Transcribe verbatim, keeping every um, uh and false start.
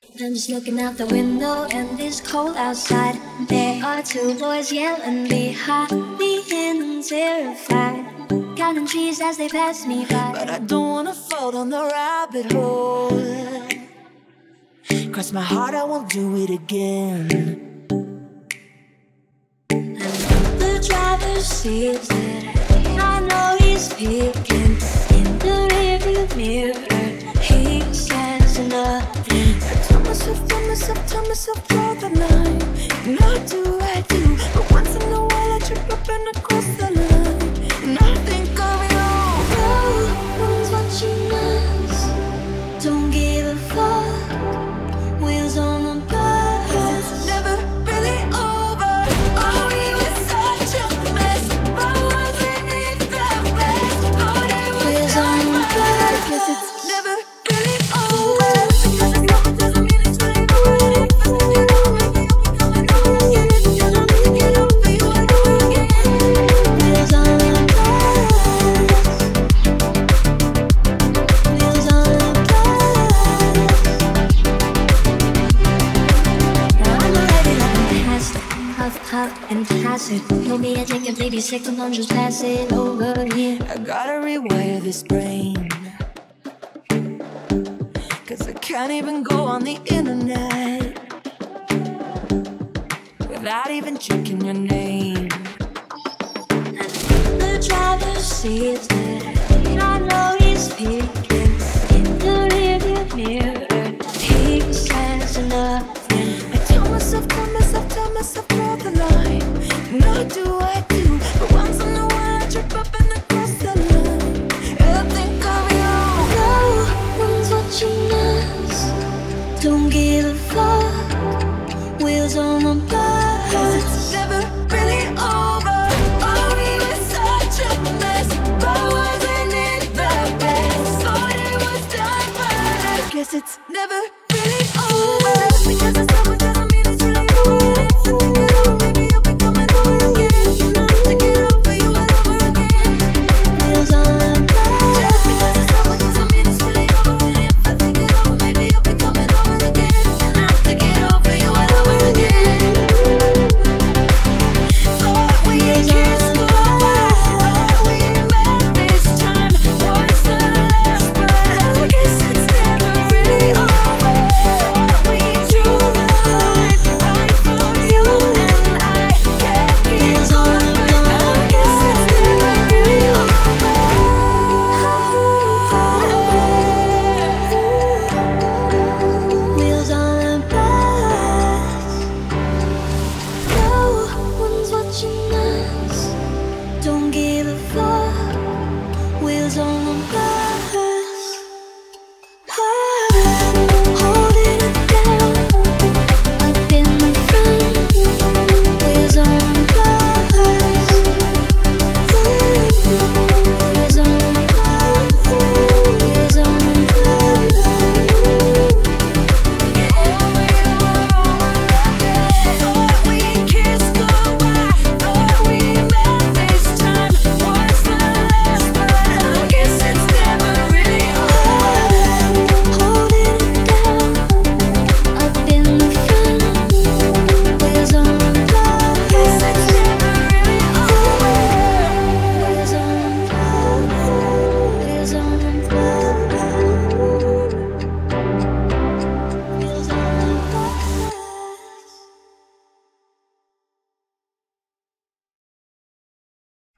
I'm just looking out the window and it's cold outside. There are two boys yelling behind me and I'm terrified, counting trees as they pass me by. But I don't wanna fall down the rabbit hole. Cross my heart, I won't do it again. And the driver's seat that I know he's peeking in the rearview mirror. He says nothing. Tell myself, tell myself, tell myself, draw the line. And I do, I do. But once in a while I trip up and I cross the line. And I think of you. No one's watching us. Don't give a fuck. Wheels on the bus. It's never really over. Oh, we were such a mess. But wasn't it the best? Oh, they were Wheels on the bus. Guess it's never really over. Because it's not, doesn't mean it's really over. Wheels on the bus. Wheels on the bus. Now I'm already looking past it. Huff, huff, and pass it. You'll be a drink and baby sick, come on, just pass it over here. I gotta rewire this brain, cause I can't even go on the internet without even checking your name. The driver sees that I know he's peeking in the rearview mirror. He says nothing. I tell myself, tell myself, tell myself, draw the line. And I do, I do. But once in a while I trip up and I cross the line. And I think of you. No one's watching us. Don't give a fuck. Wheels on the bus. Cause it's never really over. Oh, we were such a mess. But wasn't it the best? Thought it was done, but I guess it's never really over. Because it's